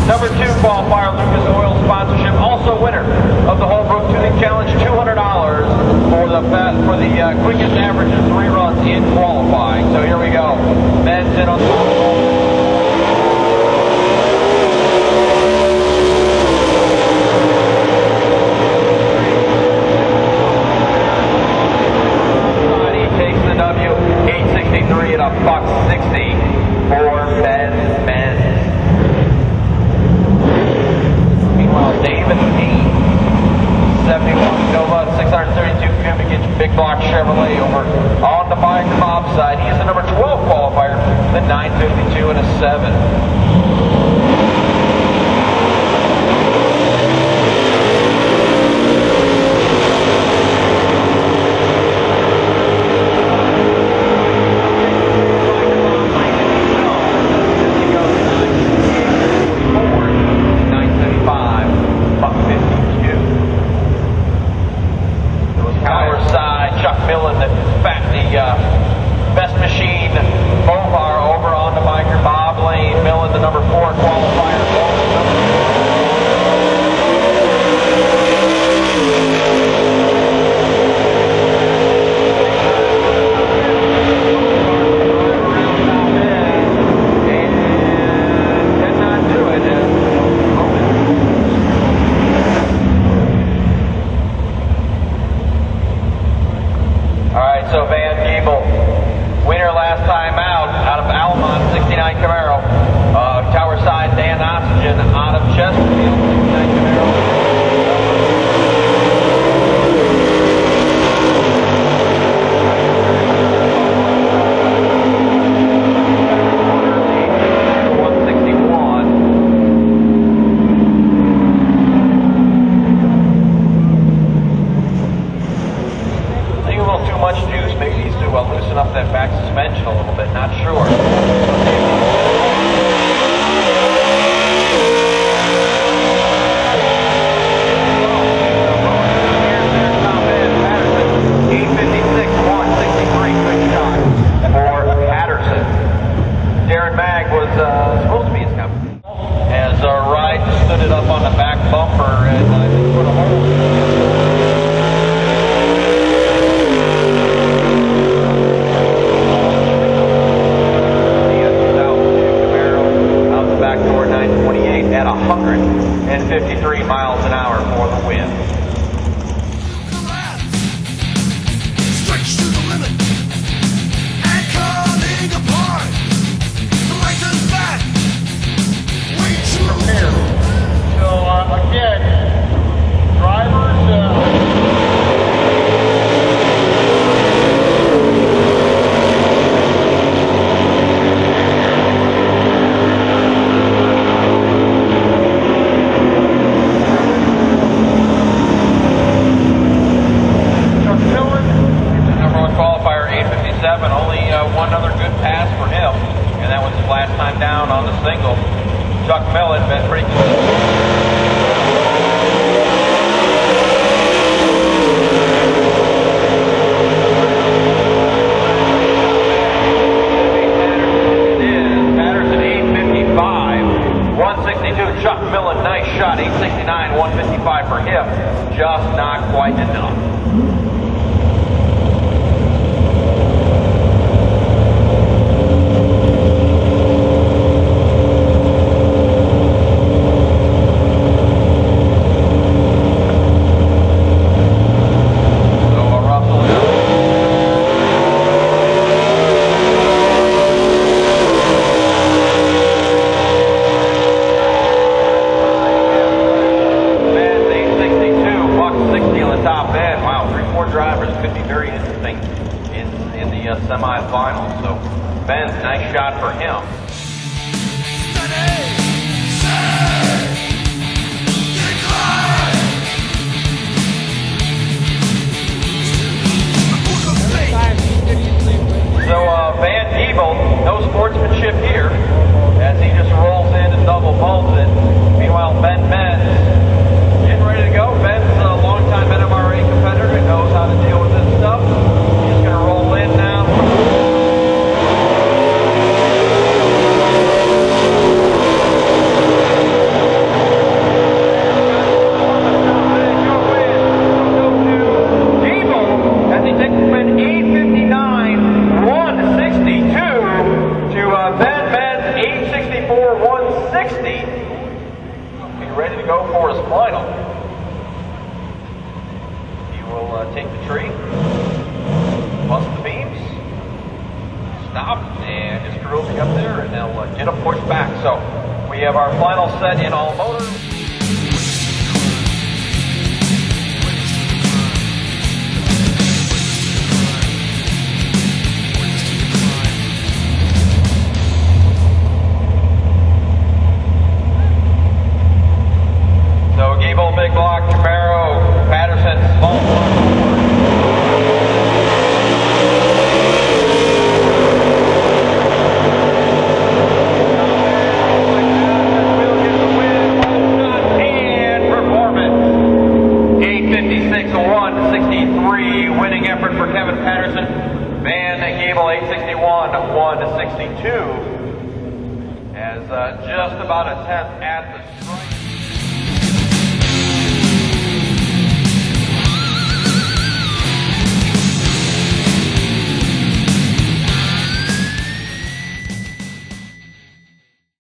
Number 2 qualifier, Lucas Oil sponsorship, also winner of the Holbrook Tuning Challenge, $200 for the quickest average of 3 runs in qualifying. So here we go. Ben's in on the W, 863 at a buck 60 for Ben Benz. Meanwhile, David P, 71 Nova, 632 cubic inch big block Chevrolet over on the bike mob side. He's the number 12 qualifier, the 952 and a 7. Best Machine Mohar over on the biker. Bob Lane, Millen, the number 4 qualifier. And cannot do it. All right, so Van Giebel, winner last time out of Almont, 69 Camaro. Tower Side, Dan Oxygen out of Chesterfield, 69 Camaro. Much juice, maybe he's to loosen up that back suspension a little bit, not sure. Darren Mag was supposed to be his company. As Wright stood it up on the back bumper and I think put a hole. Backdoor 928 at 153 miles an hour for the win. Stretch to the limit and coming apart. The length and fat, way too near. So again, drivers. Only one other good pass for him, and that was his last time down on the single. Chuck Millen been pretty good. Patterson 855, 162. Chuck Millen, nice shot. 869, 155 for him. Just not quite enough. Semi-final, so Ben's nice shot for him. So Van Giebel, no sportsmanship here, as he just rolls in and double bolts it. Meanwhile, Ben Benz getting ready to go. Ben's a longtime NMRA competitor and knows how to deal with this stuff. He's going to roll in now. to take the tree, bust the beams, stop, and just cruising up there, and they'll get them pushed back. So we have our final set in all motors. So Gable, big block, Camaro, Patterson, small block. And performance. 8:56.1:63, winning effort for Kevin Patterson. Van Gable, 8:61.1:62. As just about a 10th at the strike.